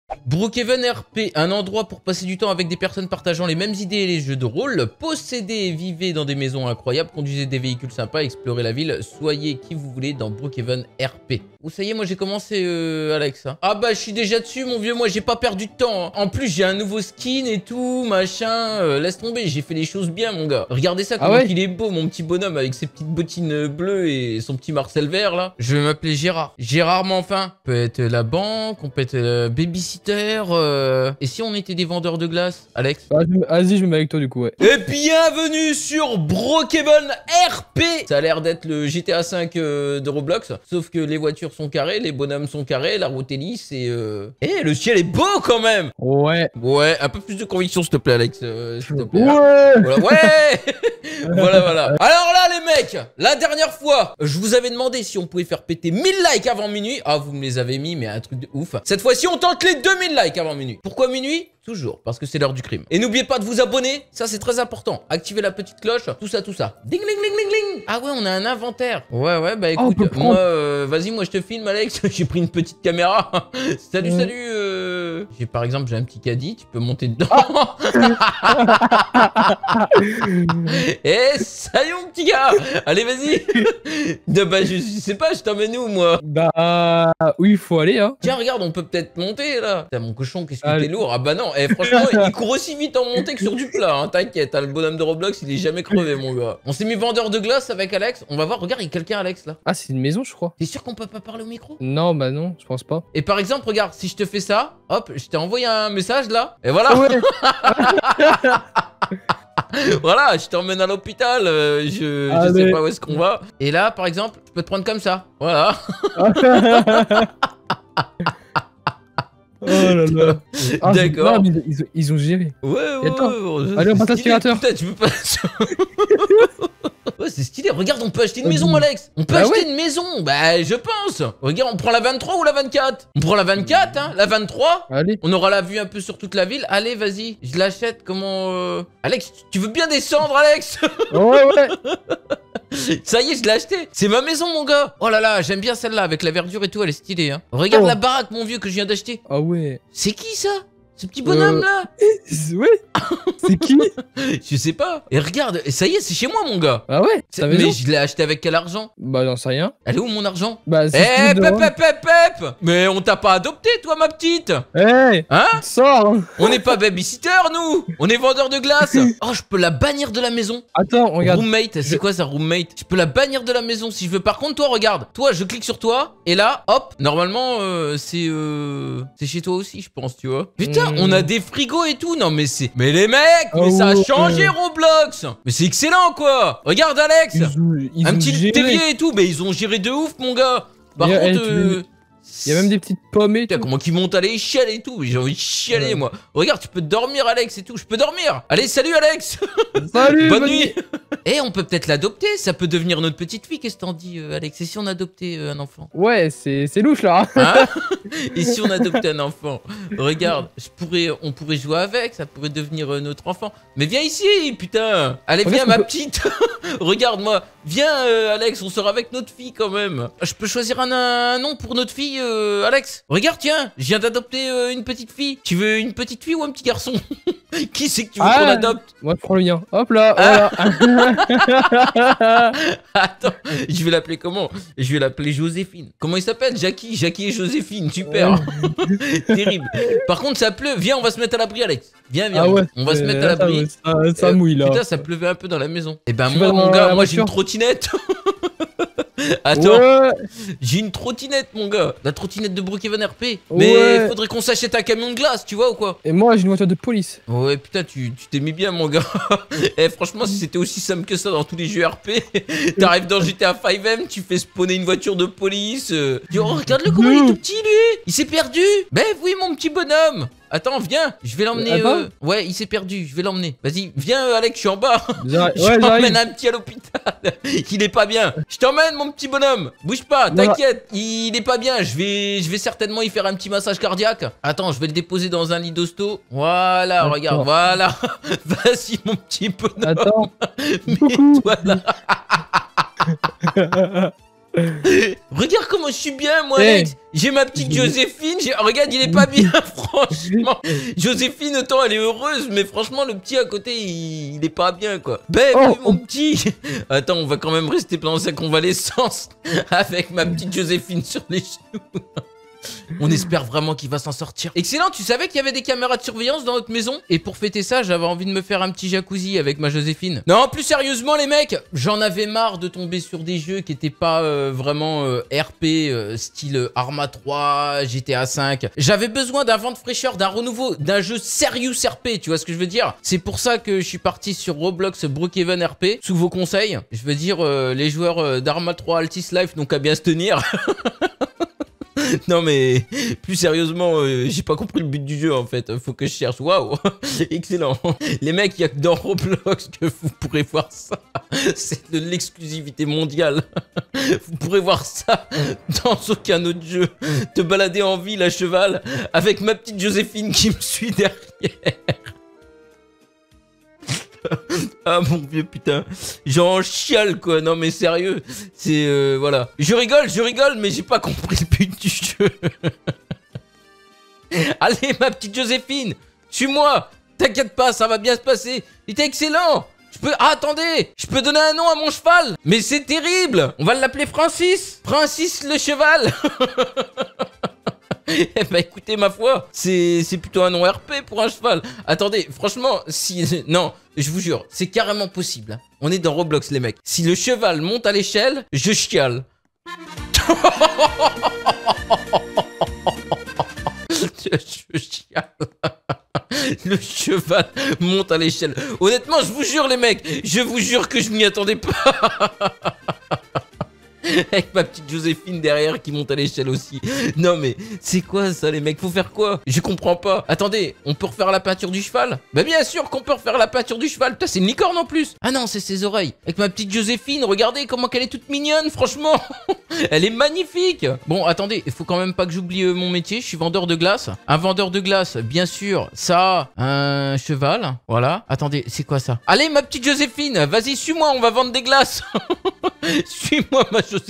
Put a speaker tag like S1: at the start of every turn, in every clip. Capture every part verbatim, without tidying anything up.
S1: Brookhaven R P, un endroit pour passer du temps avec des personnes partageant les mêmes idées et les jeux de rôle. Possédez et vivez dans des maisons incroyables, conduisez des véhicules sympas, explorez la ville, soyez qui vous voulez dans Brookhaven R P. Ou ça y est, moi j'ai commencé euh, Alex. Hein. Ah bah je suis déjà dessus mon vieux, moi j'ai pas perdu de temps. Hein. En plus j'ai un nouveau skin et tout, machin. Euh, laisse tomber, j'ai fait les choses bien mon gars. Regardez ça, comment ah ouais il est beau mon petit bonhomme avec ses petites bottines bleues et son petit Marcel vert là. Je vais m'appeler Gérard. Gérard Manfin. On peut être la banque, on peut être le babysitter. Euh... Et si on était des vendeurs de glace, Alex?
S2: Vas-y, je me mets avec toi du coup, ouais.
S1: Et bienvenue sur Brookhaven R P. Ça a l'air d'être le G T A cinq euh, de Roblox. Sauf que les voitures sont carrées, les bonhommes sont carrés, la route est lisse et... Euh... Eh, le ciel est beau quand même.
S2: Ouais.
S1: Ouais, un peu plus de conviction s'il te plaît, Alex. Euh, s'il te plaît.
S2: Ouais.
S1: Voilà, ouais. Voilà, voilà. Alors là, les mecs, la dernière fois, je vous avais demandé si on pouvait faire péter mille likes avant minuit. Ah, vous me les avez mis, mais un truc de ouf. Cette fois-ci, on tente les deux mille likes avant minuit. Pourquoi minuit? Toujours, parce que c'est l'heure du crime. Et n'oubliez pas de vous abonner, ça c'est très important. Activez la petite cloche, tout ça, tout ça. Ding, ding, ding, ding, ding. Ah ouais, on a un inventaire. Ouais, ouais, bah écoute, oh, moi, euh, vas-y, moi je te filme, Alex. J'ai pris une petite caméra. Salut, mmh. salut. Euh... J'ai par exemple, j'ai un petit caddie, tu peux monter dedans. Eh, salut mon petit gars. Allez, vas-y. Bah, je, je sais pas, je t'emmène où, moi?
S2: Bah, oui, il faut aller, hein.
S1: Tiens, regarde, on peut peut-être monter, là. Putain, mon cochon, qu'est-ce que t'es lourd. Ah bah non. Eh, franchement, il court aussi vite en montée que sur du plat, hein, t'inquiète, hein, le bonhomme de Roblox, il est jamais crevé, mon gars. On s'est mis vendeur de glace avec Alex, on va voir, regarde, il y a quelqu'un, Alex, là.
S2: Ah, c'est une maison, je crois.
S1: T'es sûr qu'on peut pas parler au micro?
S2: Non, bah non, je pense pas.
S1: Et par exemple, regarde, si je te fais ça, hop, je t'ai envoyé un message, là, et voilà. Ouais. Voilà, je t'emmène à l'hôpital, euh, je, je sais pas où est-ce qu'on va. Et là, par exemple, je peux te prendre comme ça, voilà.
S2: Oh là là. Ah,
S1: d'accord.
S2: Ils, ils, ils ont géré.
S1: Ouais, ouais, ouais.
S2: Allez, on passe l'aspirateur.
S1: Putain, tu peux pas... Ouais, c'est stylé. Regarde, on peut acheter une maison, Alex. On peut bah acheter ouais. une maison. Bah, je pense. Regarde, on prend la vingt-trois ou la vingt-quatre? On prend la vingt-quatre, hein. La vingt-trois. Allez. On aura la vue un peu sur toute la ville. Allez, vas-y. Je l'achète. Comment... Euh... Alex, tu veux bien descendre, Alex? Ouais, ouais. Ça y est, je l'ai acheté. C'est ma maison, mon gars. Oh là là, j'aime bien celle-là avec la verdure et tout. Elle est stylée, hein. Regarde oh. la baraque, mon vieux, que je viens d'acheter.
S2: Ah ouais.
S1: C'est qui ça? Ce petit bonhomme euh... là?
S2: Ouais. C'est qui?
S1: Je sais pas. Et regarde, ça y est, c'est chez moi, mon gars.
S2: Ah ouais?
S1: Mais je l'ai acheté avec quel argent?
S2: Bah, j'en sais rien.
S1: Elle est où mon argent?
S2: Bah, c'est.
S1: Eh, pep, pep, pep, pep. Mais on t'a pas adopté, toi, ma petite?
S2: Eh, hey,
S1: hein?
S2: Sors.
S1: On n'est pas babysitter, nous. On est vendeur de glace. Oh, je peux la bannir de la maison.
S2: Attends, regarde.
S1: Roommate, c'est je... quoi ça, roommate? Je peux la bannir de la maison si je veux. Par contre, toi, regarde. Toi, je clique sur toi. Et là, hop. Normalement, euh, c'est euh... c'est chez toi aussi, je pense, tu vois. Putain, mmh. on a des frigos et tout. Non, mais c'est... Mais les mecs, mais oh, ça a changé, euh... Roblox. Mais c'est excellent, quoi. Regarde, Alex. Ils ont, ils un petit terrier et tout. Mais ils ont géré de ouf, mon gars. Par contre... Elle, euh...
S2: Il y a même des petites pommes et
S1: Putain,
S2: tout.
S1: comment qu'ils montent à l'échelle et tout. J'ai envie de chialer, ouais. moi. Regarde, tu peux dormir, Alex, et tout. Je peux dormir. Allez, salut, Alex.
S2: Salut.
S1: Bonne nuit. Et on peut peut-être l'adopter. Ça peut devenir notre petite fille. Qu'est-ce que t'en dis, euh, Alex? Et si on adoptait euh, un enfant?
S2: Ouais, c'est louche, là.
S1: Hein? Et si on adoptait un enfant? Regarde, je pourrais, on pourrait jouer avec. Ça pourrait devenir euh, notre enfant. Mais viens ici, putain. Allez, viens, ma peut... petite. Regarde-moi. Viens, euh, Alex, on sort avec notre fille, quand même. Je peux choisir un, un nom pour notre fille, euh, Alex? Regarde, tiens, je viens d'adopter euh, une petite fille. Tu veux une petite fille ou un petit garçon? Qui c'est que tu veux ah, qu'on adopte?
S2: Moi, je prends le mien. Hop là, ah. Voilà.
S1: Attends, je vais l'appeler comment? Je vais l'appeler Joséphine. Comment il s'appelle? Jackie. Jackie et Joséphine, super. Terrible. Par contre, ça pleut. Viens, on va se mettre à l'abri, Alex. Viens, viens. Ah ouais, on va se mettre à l'abri.
S2: Ça, ça, ça mouille là.
S1: Putain, ça pleuvait un peu dans la maison. Et ben, moi, mon gars, moi, j'ai une trottinette. Attends, ouais. J'ai une trottinette, mon gars. La trottinette de Brookhaven R P. Mais ouais. Faudrait qu'on s'achète un camion de glace, tu vois ou quoi?
S2: Et moi, j'ai une voiture de police.
S1: Ouais, putain, tu t'es mis bien, mon gars. Eh, franchement, si c'était aussi simple que ça dans tous les jeux R P, t'arrives dans G T A cinq M, tu fais spawner une voiture de police. Euh... Oh, regarde-le comment il est tout petit, lui. Il s'est perdu. Ben oui, mon petit bonhomme. Attends, viens, je vais l'emmener. Euh... Ouais, il s'est perdu, je vais l'emmener. Vas-y, viens, euh, Alex, je suis en bas. Je t'emmène un petit à l'hôpital. Il est pas bien. Je t'emmène, mon petit bonhomme. Bouge pas, t'inquiète. Il est pas bien. Je vais, je vais certainement y faire un petit massage cardiaque. Attends, je vais le déposer dans un lit d'hosto. Voilà, regarde, voilà. Vas-y, mon petit bonhomme.
S2: Attends.
S1: Mets-toi là. Regarde comment je suis bien, moi,
S2: Hey.
S1: mec. J'ai ma petite Joséphine. j'ai- Regarde, il est pas bien, franchement. Joséphine, autant elle est heureuse, mais franchement, le petit à côté, il, il est pas bien, quoi. Ben,
S2: Oh,
S1: oui, mon petit. Attends, on va quand même rester pendant sa convalescence avec ma petite Joséphine sur les genoux. On espère vraiment qu'il va s'en sortir. Excellent, tu savais qu'il y avait des caméras de surveillance dans notre maison? Et pour fêter ça, j'avais envie de me faire un petit jacuzzi avec ma Joséphine. Non, plus sérieusement les mecs, j'en avais marre de tomber sur des jeux qui étaient pas euh, vraiment euh, R P, euh, style euh, Arma trois, G T A cinq. J'avais besoin d'un vent de fraîcheur, d'un renouveau, d'un jeu sérieux R P, tu vois ce que je veux dire? C'est pour ça que je suis parti sur Roblox Brookhaven R P, sous vos conseils. Je veux dire, euh, les joueurs euh, d'Arma trois Altis Life n'ont qu'à bien se tenir. Non mais plus sérieusement, euh, j'ai pas compris le but du jeu en fait. Faut que je cherche. Waouh, excellent. Les mecs, il y a que dans Roblox que vous pourrez voir ça. C'est de l'exclusivité mondiale. Vous pourrez voir ça dans aucun autre jeu. Te balader en ville à cheval avec ma petite Joséphine qui me suit derrière. Ah mon vieux putain, j'en chiale quoi, non mais sérieux, c'est euh, voilà. Je rigole, je rigole, mais j'ai pas compris le but du jeu. Allez ma petite Joséphine, suis-moi, t'inquiète pas, ça va bien se passer. Il était excellent. Je peux... Ah, attendez, je peux donner un nom à mon cheval. Mais c'est terrible. On va l'appeler Francis. Francis le cheval. Eh bah écoutez, ma foi, c'est plutôt un nom R P pour un cheval. Attendez, franchement, si... Non, je vous jure, c'est carrément possible. On est dans Roblox, les mecs. Si le cheval monte à l'échelle, je chiale. Je chiale. Le cheval monte à l'échelle. Honnêtement, je vous jure, les mecs, je vous jure que je m'y attendais pas. Avec ma petite Joséphine derrière qui monte à l'échelle aussi. Non mais c'est quoi ça les mecs? Faut faire quoi? Je comprends pas. Attendez, on peut refaire la peinture du cheval? Bah bien sûr qu'on peut refaire la peinture du cheval. Putain, c'est une licorne en plus. Ah non, c'est ses oreilles. Avec ma petite Joséphine, regardez comment qu'elle est toute mignonne, franchement. Elle est magnifique. Bon, attendez, il faut quand même pas que j'oublie euh, mon métier. Je suis vendeur de glace. Un vendeur de glace, bien sûr, ça a un cheval. Voilà. Attendez, c'est quoi ça? Allez ma petite Joséphine, vas-y, suis-moi, on va vendre des glaces. Suis-moi ma Joséphine.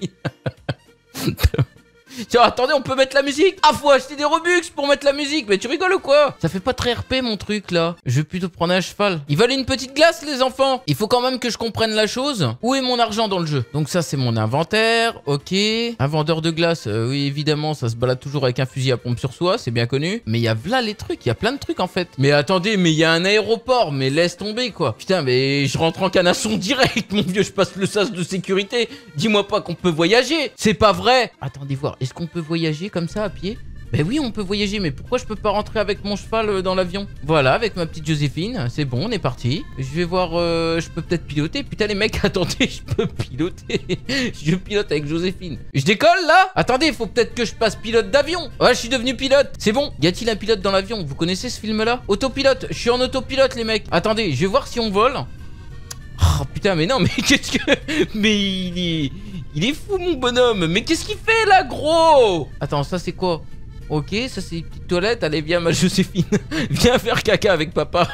S1: Tiens, attendez, on peut mettre la musique. Ah, faut acheter des Robux pour mettre la musique. Mais tu rigoles ou quoi? Ça fait pas très R P mon truc là. Je vais plutôt prendre un cheval. Ils veulent une petite glace les enfants. Il faut quand même que je comprenne la chose. Où est mon argent dans le jeu? Donc ça c'est mon inventaire. Ok. Un vendeur de glace. Euh, oui évidemment ça se balade toujours avec un fusil à pompe sur soi. C'est bien connu. Mais il y a là les trucs. Il y a plein de trucs en fait. Mais attendez, mais il y a un aéroport. Mais laisse tomber quoi. Putain mais je rentre en canasson direct mon vieux. Je passe le sas de sécurité. Dis-moi pas qu'on peut voyager. C'est pas vrai. Attendez voir. Est-ce qu'on peut voyager comme ça à pied? Ben oui, on peut voyager, mais pourquoi je peux pas rentrer avec mon cheval dans l'avion? Voilà, avec ma petite Joséphine, c'est bon, on est parti. Je vais voir, euh, je peux peut-être piloter. Putain les mecs, attendez, je peux piloter. Je pilote avec Joséphine. Je décolle là? Attendez, il faut peut-être que je passe pilote d'avion. Ouais, je suis devenu pilote. C'est bon. Y a-t-il un pilote dans l'avion? Vous connaissez ce film-là? Autopilote, je suis en autopilote les mecs. Attendez, je vais voir si on vole. Oh putain, mais non, mais qu'est-ce que... Mais il est... Il est fou mon bonhomme. Mais qu'est-ce qu'il fait là gros? Attends, ça c'est quoi? Ok, ça c'est une petite toilette. Allez viens ma Joséphine. Viens faire caca avec papa.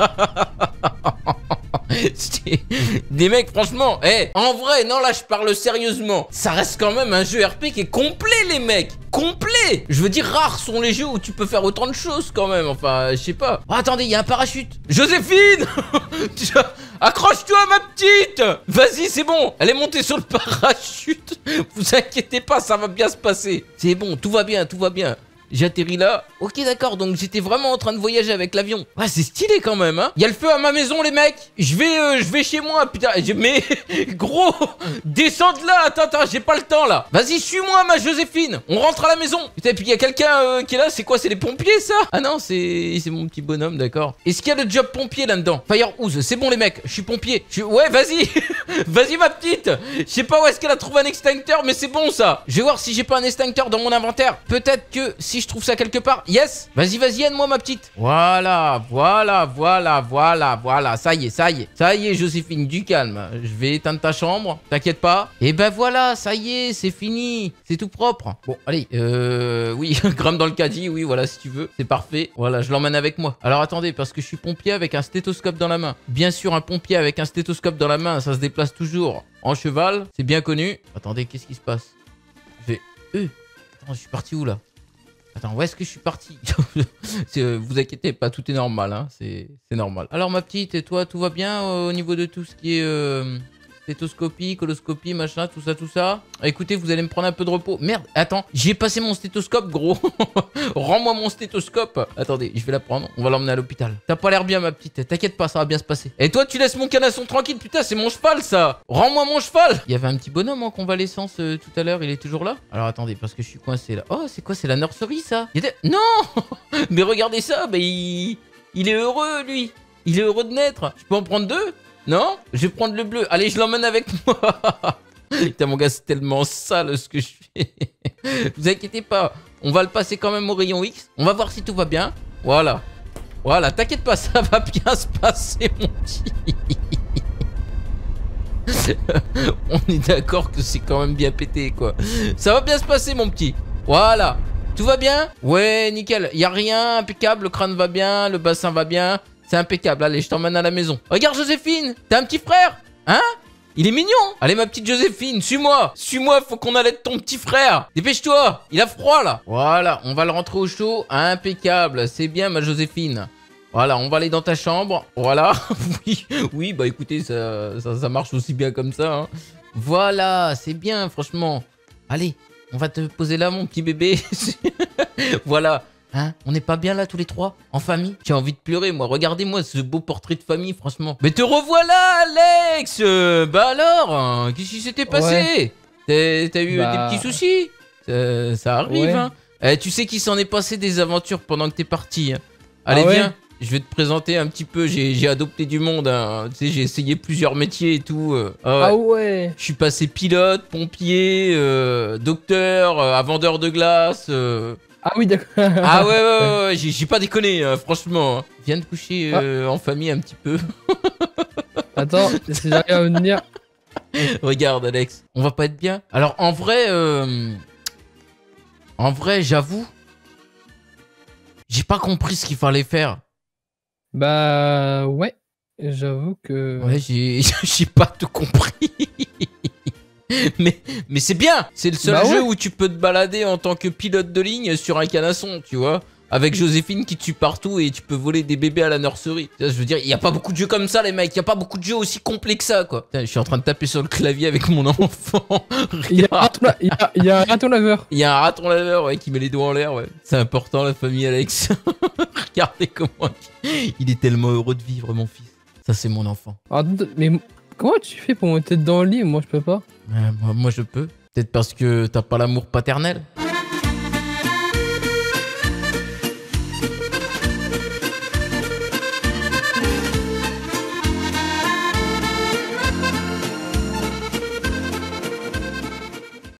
S1: Des mecs franchement, eh, hey, en vrai, non là je parle sérieusement. Ça reste quand même un jeu R P qui est complet les mecs. Complet. Je veux dire, rares sont les jeux où tu peux faire autant de choses quand même. Enfin, je sais pas. Oh, attendez, il y a un parachute. Joséphine. Accroche-toi ma petite. Vas-y, c'est bon. Elle est montée sur le parachute. Vous inquiétez pas, ça va bien se passer. C'est bon, tout va bien, tout va bien. J'atterris là. Ok d'accord, donc j'étais vraiment en train de voyager avec l'avion. Ouais, c'est stylé quand même hein. Il y a le feu à ma maison les mecs. Je vais euh, je vais chez moi putain. Mais gros, descends de là. Attends attends, j'ai pas le temps là. Vas-y, suis-moi ma Joséphine. On rentre à la maison. Putain, et puis il y a quelqu'un euh, qui est là, c'est quoi? C'est les pompiers ça? Ah non, c'est c'est mon petit bonhomme, d'accord. Est-ce qu'il y a le job pompier là-dedans? Firehouse, c'est bon les mecs, je suis pompier. Je suis... Ouais, vas-y. Vas-y ma petite. Je sais pas où est-ce qu'elle a trouvé un extincteur, mais c'est bon ça. Je vais voir si j'ai pas un extincteur dans mon inventaire. Peut-être que si je trouve ça quelque part. Yes. Vas-y, vas-y, aide-moi ma petite. Voilà, voilà, voilà, voilà, voilà. Ça y est, ça y est. Ça y est, Joséphine, du calme. Je vais éteindre ta chambre. T'inquiète pas. Et ben voilà, ça y est, c'est fini. C'est tout propre. Bon, allez. Euh... Oui, gramme dans le caddie. Oui, voilà, si tu veux. C'est parfait. Voilà, je l'emmène avec moi. Alors attendez, parce que je suis pompier avec un stéthoscope dans la main. Bien sûr, un pompier avec un stéthoscope dans la main, ça se déplace toujours en cheval, c'est bien connu. Attendez, qu'est-ce qui se passe? Je vais... Euh, attends, je suis parti où là? Attends, où est-ce que je suis parti? euh, Vous inquiétez pas, tout est normal, hein, c'est normal. Alors ma petite, et toi, tout va bien euh, au niveau de tout ce qui est euh, stéthoscopie, coloscopie, machin, tout ça, tout ça? Écoutez, vous allez me prendre un peu de repos. Merde, attends, j'ai passé mon stéthoscope, gros. Rends-moi mon stéthoscope. Attendez, je vais la prendre, on va l'emmener à l'hôpital. T'as pas l'air bien, ma petite, t'inquiète pas, ça va bien se passer. Et toi, tu laisses mon canasson tranquille, putain, c'est mon cheval, ça. Rends-moi mon cheval. Il y avait un petit bonhomme en convalescence euh, tout à l'heure, il est toujours là? Alors attendez, parce que je suis coincé là. Oh, c'est quoi? C'est la nurserie, ça? Il était... Non. Mais regardez ça, bah, il... il est heureux, lui. Il est heureux de naître. Je peux en prendre deux? Non? Je vais prendre le bleu. Allez, je l'emmène avec moi. Putain, mon gars, c'est tellement sale ce que je fais. Vous inquiétez pas. On va le passer quand même au rayon X. On va voir si tout va bien. Voilà. Voilà, t'inquiète pas, ça va bien se passer, mon petit. On est d'accord que c'est quand même bien pété, quoi. Ça va bien se passer, mon petit. Voilà. Tout va bien? Ouais, nickel. Y a rien, impeccable. Le crâne va bien, le bassin va bien. C'est impeccable. Allez, je t'emmène à la maison. Regarde, Joséphine. T'as un petit frère? Hein? Il est mignon. Allez, ma petite Joséphine, suis-moi. Suis-moi, faut qu'on allaite ton petit frère. Dépêche-toi. Il a froid, là. Voilà, on va le rentrer au chaud. Impeccable. C'est bien, ma Joséphine. Voilà, on va aller dans ta chambre. Voilà. Oui, oui, bah écoutez, ça, ça, ça marche aussi bien comme ça, hein. Voilà, c'est bien, franchement. Allez, on va te poser là, mon petit bébé. Voilà. Hein? On n'est pas bien là tous les trois? En famille? J'ai envie de pleurer, moi. Regardez-moi ce beau portrait de famille, franchement. Mais te revoilà, Alex. euh, Bah alors, hein, qu'est-ce qui s'était passé? Ouais. T'as eu bah... des petits soucis? Ça, ça arrive, ouais. Hein. Eh, tu sais qu'il s'en est passé des aventures pendant que t'es parti, hein. Allez, ah ouais? Viens. Je vais te présenter un petit peu. J'ai adopté du monde, hein. Tu sais, j'ai essayé plusieurs métiers et tout. Euh,
S2: ah ouais.
S1: Je suis passé pilote, pompier, euh, docteur, euh, vendeur de glace. Euh...
S2: Ah oui, d'accord.
S1: Ah ouais, ouais, ouais, ouais. j'ai pas déconné, hein, franchement. Viens de coucher euh, ah. en famille un petit peu.
S2: Attends, si j'arrive à venir.
S1: Regarde, Alex, on va pas être bien. Alors, en vrai, euh... en vrai, j'avoue, j'ai pas compris ce qu'il fallait faire.
S2: Bah ouais, j'avoue que...
S1: Ouais, j'ai pas tout compris. Mais, mais c'est bien. C'est le seul bah jeu ouais. où tu peux te balader en tant que pilote de ligne sur un canasson, tu vois. Avec Joséphine qui tue partout et tu peux voler des bébés à la nurserie. Je veux dire, il n'y a pas beaucoup de jeux comme ça, les mecs. Il n'y a pas beaucoup de jeux aussi complets que ça, quoi. Putain, je suis en train de taper sur le clavier avec mon enfant.
S2: Il y a un raton, il y a, il y a un raton laveur.
S1: Il y a un raton laveur, ouais, qui met les doigts en l'air, ouais. C'est important, la famille, Alex. Regardez comment il est tellement heureux de vivre, mon fils. Ça, c'est mon enfant.
S2: Ah, mais comment tu fais pour monter dans le lit? Moi, je peux pas.
S1: Euh, moi, moi, je peux. Peut-être parce que t'as pas l'amour paternel.